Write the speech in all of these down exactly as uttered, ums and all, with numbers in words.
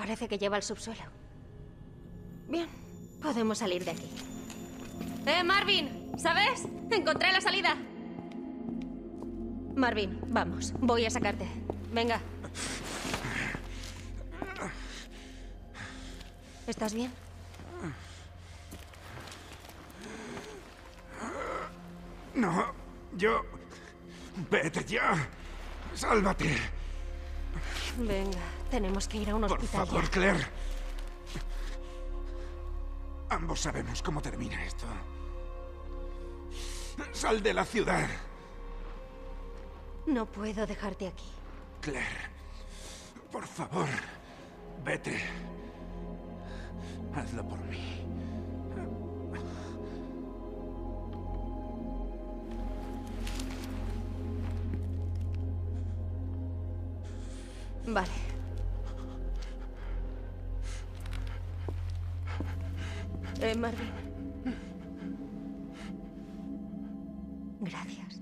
Parece que lleva al subsuelo. Bien, podemos salir de aquí. ¡Eh, Marvin! ¿Sabes? Encontré la salida. Marvin, vamos. Voy a sacarte. Venga. ¿Estás bien? No, yo... Vete ya. Sálvate. Venga, tenemos que ir a un hospital. Por favor, ya. Claire. Ambos sabemos cómo termina esto. Sal de la ciudad. No puedo dejarte aquí. Claire, por favor, vete. Hazlo por mí. Vale. Eh, Marvin. Gracias.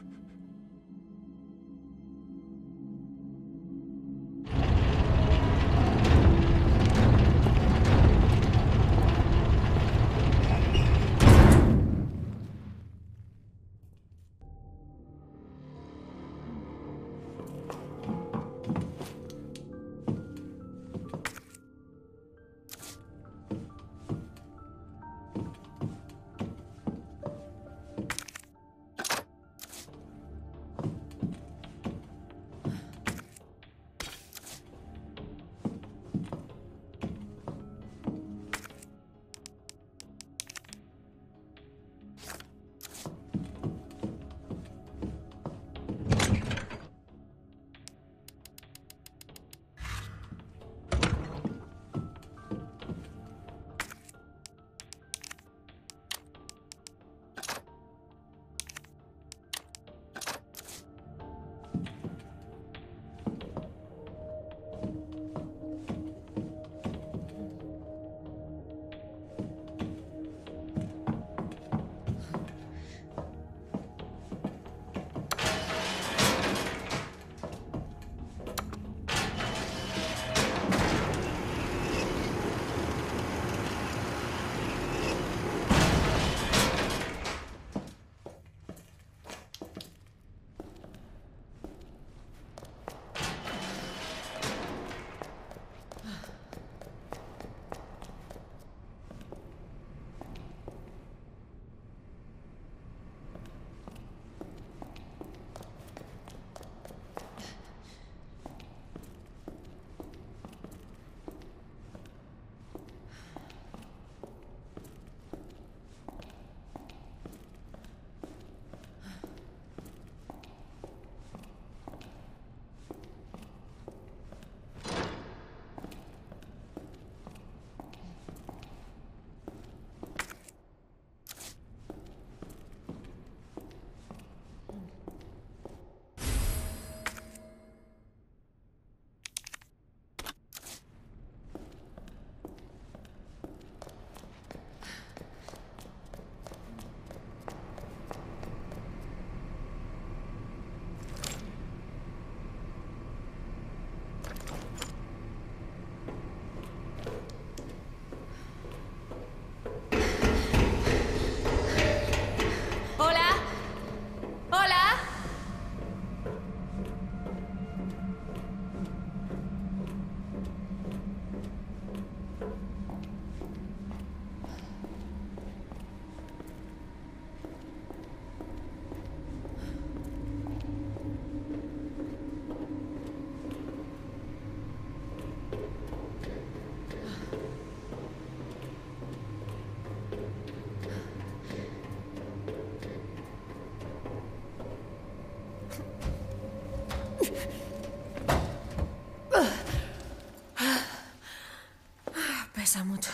Pesa mucho.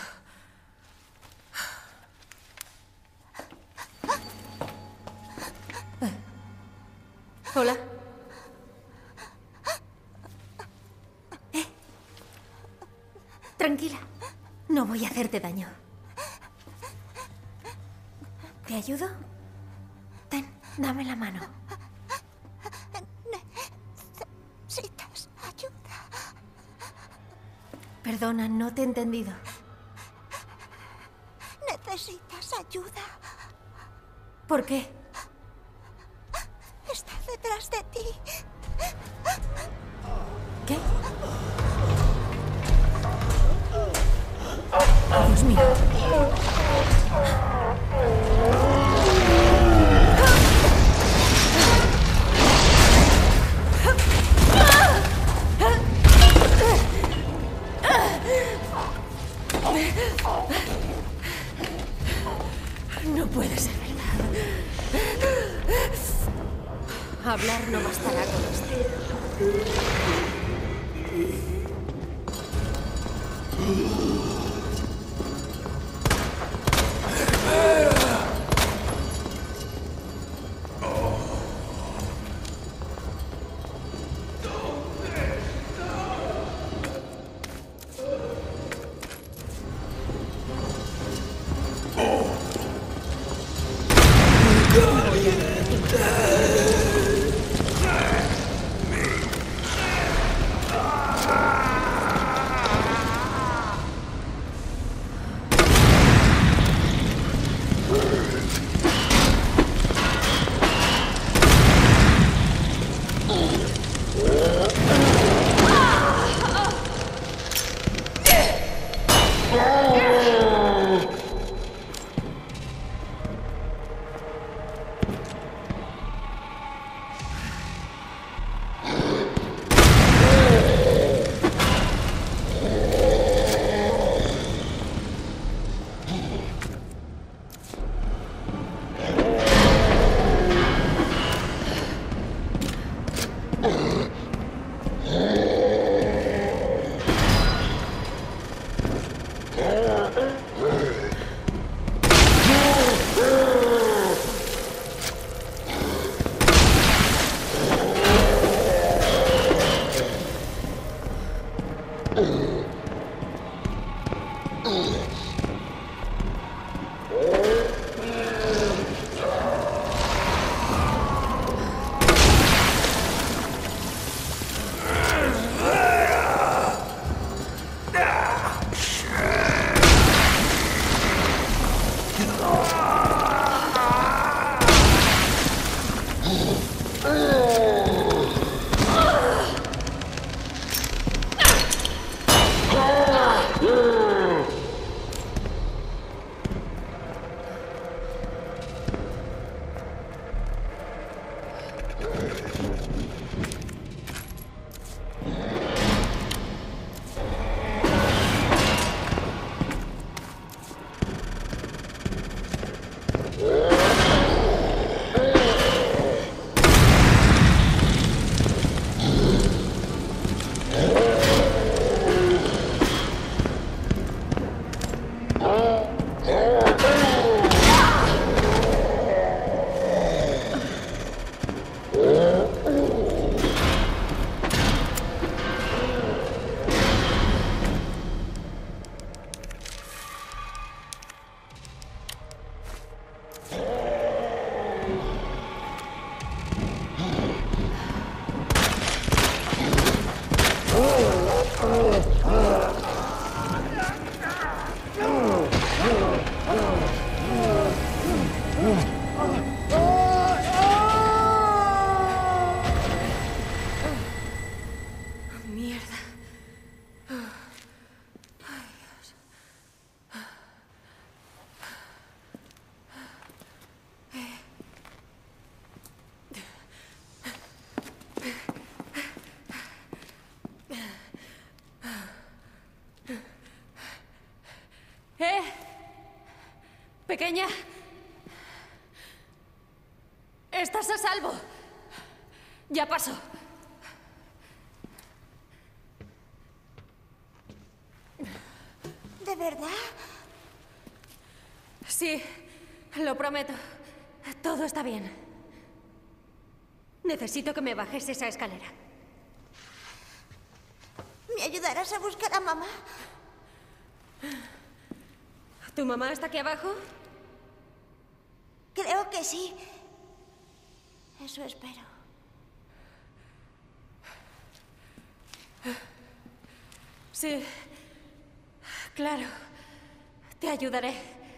Hola. ¿Eh? Tranquila. No voy a hacerte daño. ¿Te ayudo? Ten, dame la mano. Necesitas ayuda. Perdona, no te he entendido. Necesitas ayuda. ¿Por qué? Está detrás de ti. ¿Qué? Dios mío. No puede ser verdad. Hablar no bastará con esto. ¿Eh? Pequeña. Estás a salvo. Ya pasó. ¿De verdad? Sí, lo prometo. Todo está bien. Necesito que me bajes esa escalera. ¿Me ayudarás a buscar a mamá? ¿Tu mamá está aquí abajo? Creo que sí. Eso espero. Sí, Claro. Te ayudaré.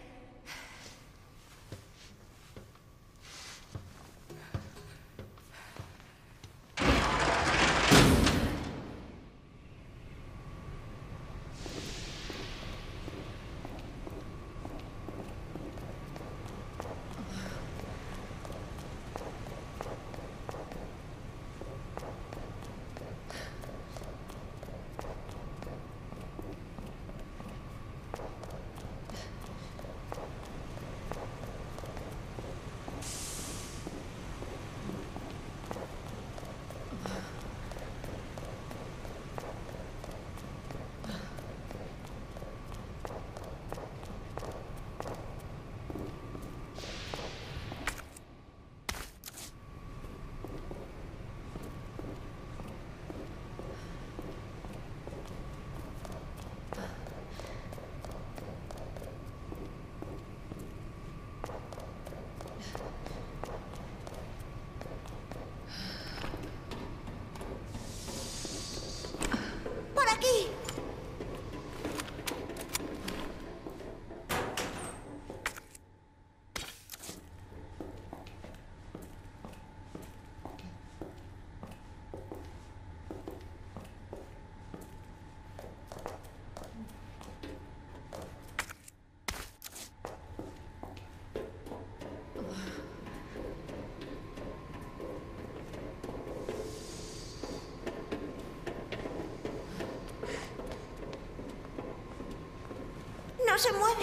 No se mueve.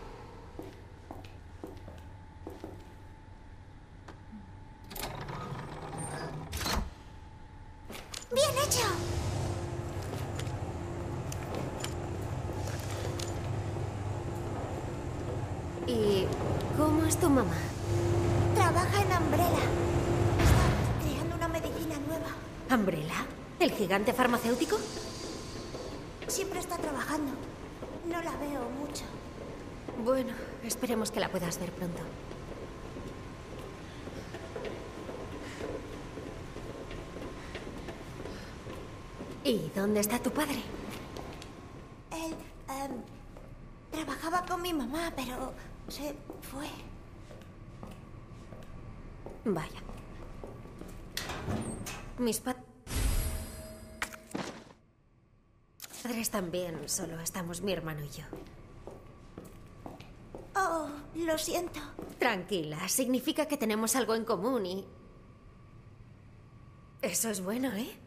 Bien hecho. ¿Y cómo es tu mamá? Trabaja en Umbrella. Está creando una medicina nueva. ¿Umbrella? ¿El gigante farmacéutico? Siempre está trabajando. No la veo mucho. Bueno, esperemos que la puedas ver pronto. ¿Y dónde está tu padre? Él em, trabajaba con mi mamá, pero se fue. Vaya. Mis pa- padres también, solo estamos mi hermano y yo. Oh, lo siento. Tranquila, significa que tenemos algo en común y... eso es bueno, ¿eh?